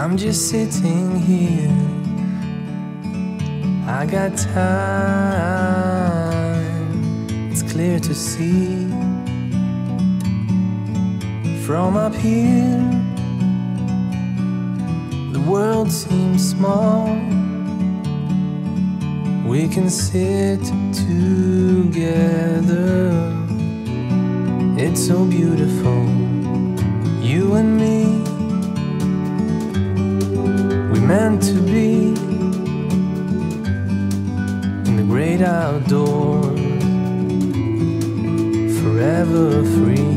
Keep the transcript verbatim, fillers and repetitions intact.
I'm just sitting here. I got time, it's clear to see. From up here, the world seems small. We can sit together. It's so beautiful, you and me. We meant to be in the great outdoors, forever free.